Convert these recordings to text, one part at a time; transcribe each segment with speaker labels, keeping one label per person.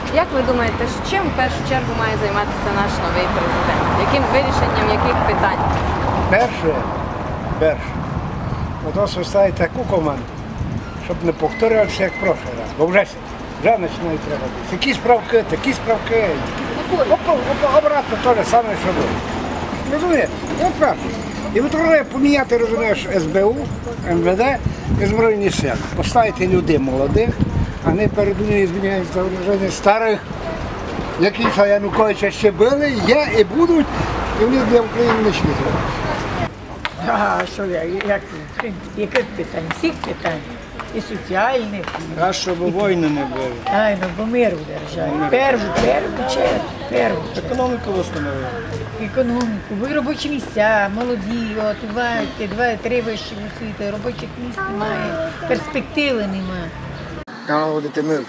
Speaker 1: Як ви думаєте, чим в першу чергу має займатися наш новий президент? Яким вирішенням яких питань?
Speaker 2: Перше. Ото составить таку команду, щоб не повторювався як прошлий раз. Бо вже починають треба. Такі справки. Обратно те ж саме, що було. Розумієте? От перше. І от треба поміняти, розумієш, СБУ, МВД і Збройні Сили. Поставити людей молодих, а не перед ними зміняють загруження старих, які Януковича ще були, є і будуть, і вони для України не зроблять.
Speaker 3: А що яких питань? Всіх питань. І соціальних.
Speaker 4: А щоб війни не було.
Speaker 3: Ну, бо мир у державі. Першу.
Speaker 4: Економіку встановили.
Speaker 3: Економіку, робочі місця, молоді, от, 2-3 вищі освіти, робочих місць немає, перспективи немає.
Speaker 2: Налагодити мир.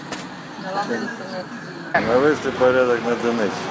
Speaker 5: Навести порядок на Донеччині.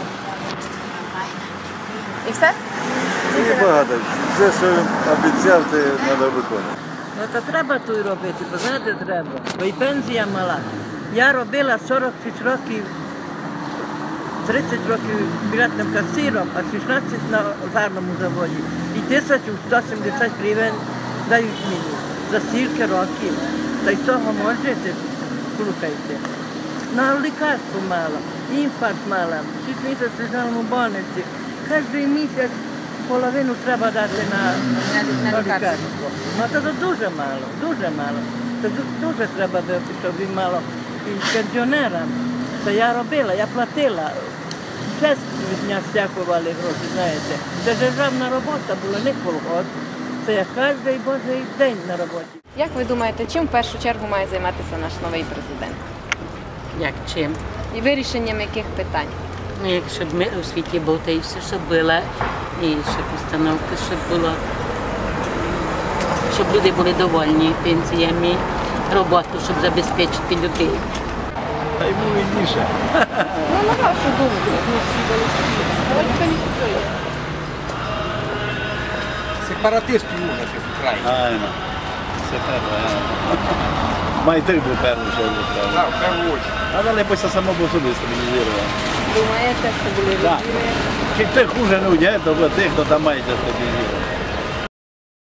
Speaker 1: І все?
Speaker 5: І багато. Все, що він обіцяв, це треба виконувати.
Speaker 6: Ну, то треба тут робити, бо знаєте, треба. Бо і пенсія мала. Я робила 46 років, 30 років білетним касиром, а 16 на гарному заводі. І 1170 гривень дають мені за стільки років. Та й цього можете, слухайте. На лікарство мала, інфаркт мала, 6 місяців лежала у больниці. Кожен місяць половину треба дати на лікарство. Ну це дуже мало. Це дуже треба, щоб він мало і пенсіонерам. Це я робила, я платила. Все від мене стягували гроші, знаєте. Це державна робота була, не колгосп. Це я кожен божий день на роботі.
Speaker 1: Як ви думаєте, чим в першу чергу має займатися наш новий президент?
Speaker 7: Як чим?
Speaker 1: І вирішенням яких питань?
Speaker 7: Ну, як щоб мир у світі був, та і все, щоб було, і щоб установки, щоб було, щоб люди були довольні пенсіями, роботу, щоб забезпечити людей.
Speaker 5: Та й було інніше.
Speaker 1: Ну, на вашу думку.
Speaker 4: Сепаратистів ужасів в країні.
Speaker 5: Айно. Це треба. Майти був певно, що був певно.
Speaker 4: Так, в першу очередь.
Speaker 5: А далі після самого собі стабілізував.
Speaker 1: Думаєте, що були
Speaker 5: Так.
Speaker 1: люди?
Speaker 5: Чи ти хуже не уйде, то ви тих, хто там має стабілізувати.